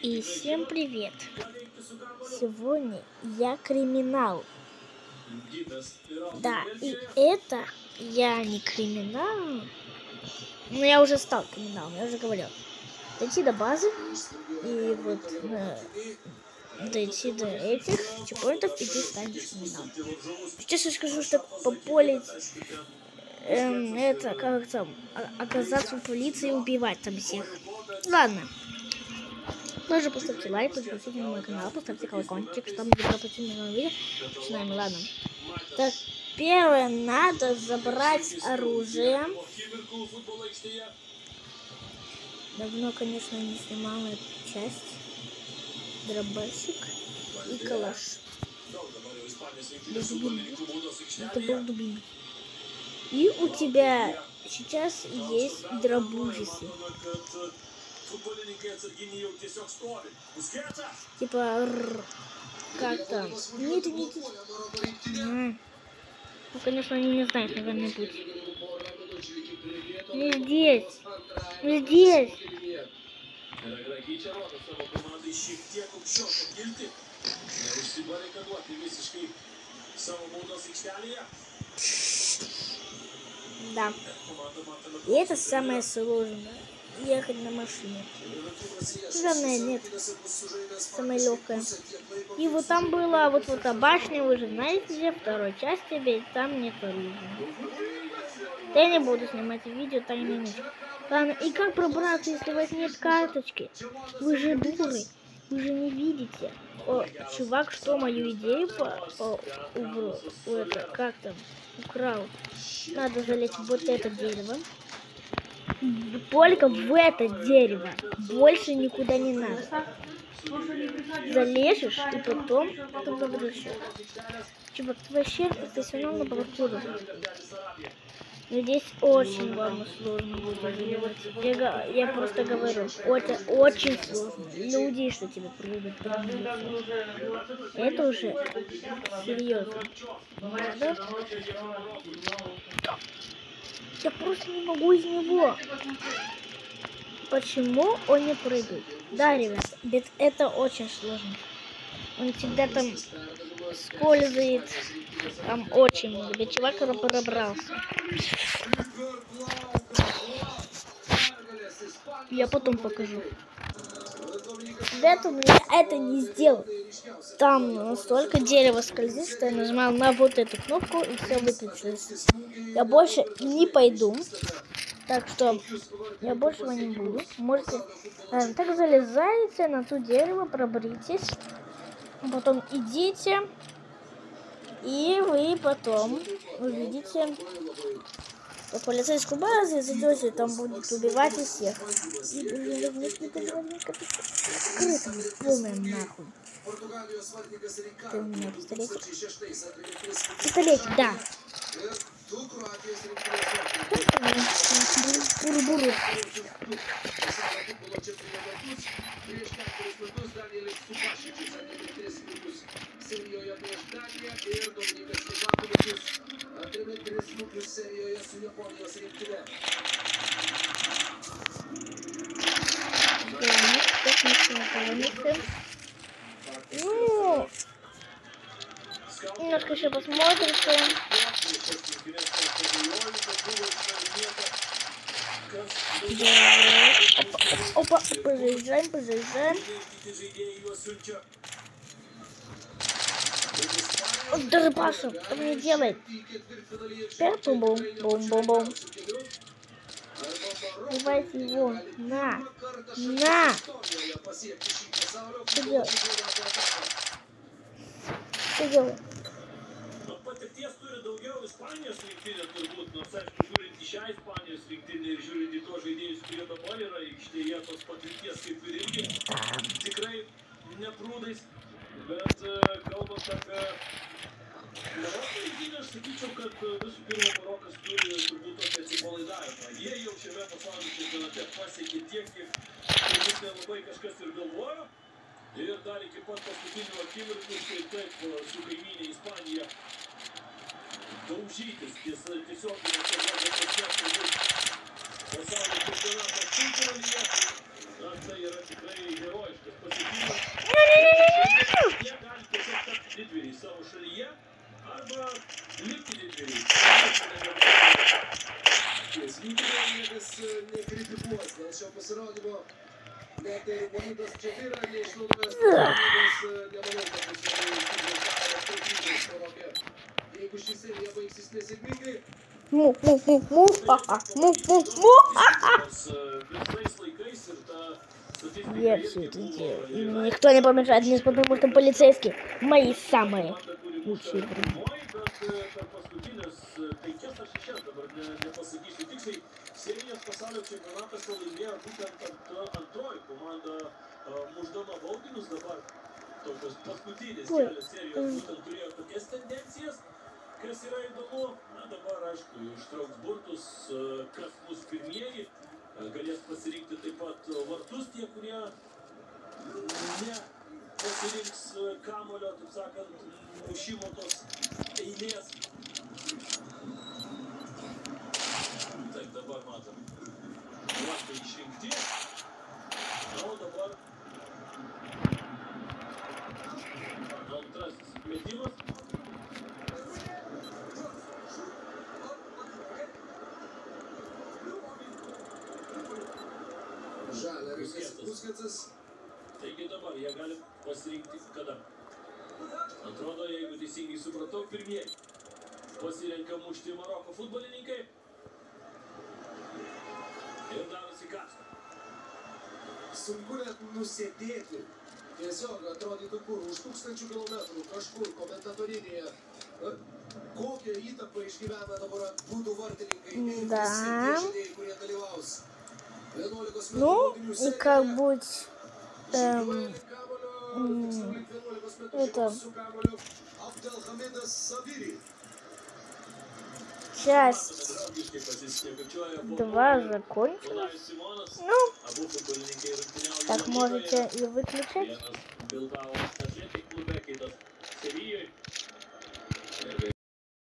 И всем привет! Сегодня я криминал. Да, и это я не криминал, но я уже стал криминалом, я уже говорил. Дойти до базы и вот дойти до этих чекпоинтов, и ты станешь криминалом. Сейчас я скажу, что пополить это как там оказаться в полиции и убивать там всех. Ладно. Тоже поставьте лайк, подпишитесь на мой канал, поставьте колокольчик, чтобы не пропустить новые видео. Начинаем, ладно. Так, первое, надо забрать оружие. Давно, конечно, не снимала эту часть. Дробашик и калаш. Это был дубинка. И у тебя сейчас есть дробушисы. Типа, как там? Нет. Ну, конечно, они не знают, наверное, путь. Не здесь. Не здесь. Да. И это самое сложное. Ехать на машине. Главное, нет. Самое легкое. И вот там была вот эта башня, вы же знаете, где второй части, ведь там нет оружия. Я не буду снимать видео, тайный меч. Ладно, и как пробраться, если у вас нет карточки? Вы же дуры. Вы же не видите. О, чувак, что мою идею как там, украл. Надо залезть в вот это дерево. Только в это дерево. Больше никуда не надо. Залезешь и потом возвращаешь. Чувак, ты вообще профессионал на паркуре. Но здесь очень вам сложно будет заниматься. Я просто говорю, это очень сложно. Люди, что тебя прыгают. Это уже серьезно. Да? Я просто не могу из него. Почему он не прыгает? Да, ребят, ведь это очень сложно. Он всегда там скользит. Там очень много. Ведь чувак пробрался. Я потом покажу. Поэтому я это не сделал. Там настолько дерево скользит, что я нажимал на вот эту кнопку и все выключилось. Я больше не пойду. Так что я больше не буду. Можете так залезайте на то дерево, проберитесь. Потом идите. И вы потом увидите по полицейскую базу, зайдете, там будет убивать и всех. Скрыто, полная нахуй. Ты у меня пистолетик? Пистолетик, да. Буру-буру. Ну, немножко еще посмотрим. Опа, позаезжаем. Даже Паша, что мне делает? Бум-бум-бум. Давайте его. На. Что делать? Patirties turi daugiau Ispanijos rinktinė turbūt, nors aišku, žiūrint į šią Ispanijos rinktinę ir žiūrint į tos žaidėjus, kurie dabar yra aikštėje, tos patirties kaip ir irgi tikrai neprūdais, bet kalbant apie Maroko rinktinę, aš sakyčiau, kad visų pirma Marokas turi turbūt tokį atsipalaidavimą. Jie jau šiame pasaulio čempionate pasiekė tiek, kiek turbūt nelabai kažkas ir galvojo. Ir dar iki pat paskutinių akimirkų, tai taip, su kaimynė Ispanija daužytis tiesiog pasaulio čempionato futbolyje. Na, tai yra tikrai herojiškas Я все это делаю. И мне никто не помешает, мне потому что полицейские мои самые лучшие друзья. Serijos pasaulio čempionatas laimėjo būtent antroji komanda mušdama baudinius dabar. Tokios paskutinės kelios serijos būtent turėjo tokias tendencijas. Kas yra įdomu, na dabar aišku, ištrauks burtus, kas bus pirmieji. Galės pasirinkti taip pat vartus tie, kurie ne pasirinks kamulio, taip sakant, mušimo tos eilės. Taip, dabar matom. Vartai išrinkti. Na, o dabar antrasis metimas. Busketsas. Taigi dabar jie gali pasirinkti kada. Atrodo, jeigu teisingai supratau, pirmieji pasirenka mušti Maroko futbolininkai. Ir darosi karšta. Sunku net nusėdėti. Tiesiog atrodytų kur, už 1000 kilometrų, kažkur komentatorynėje. Kokią įtampą išgyvena dabar būdų vartininkai ir visi tie žaidėjai, kurie dalyvaus. 11 metrų baudinių serija. И как быть... это... Часть 2 закончилась. Ну, так можете и выключить.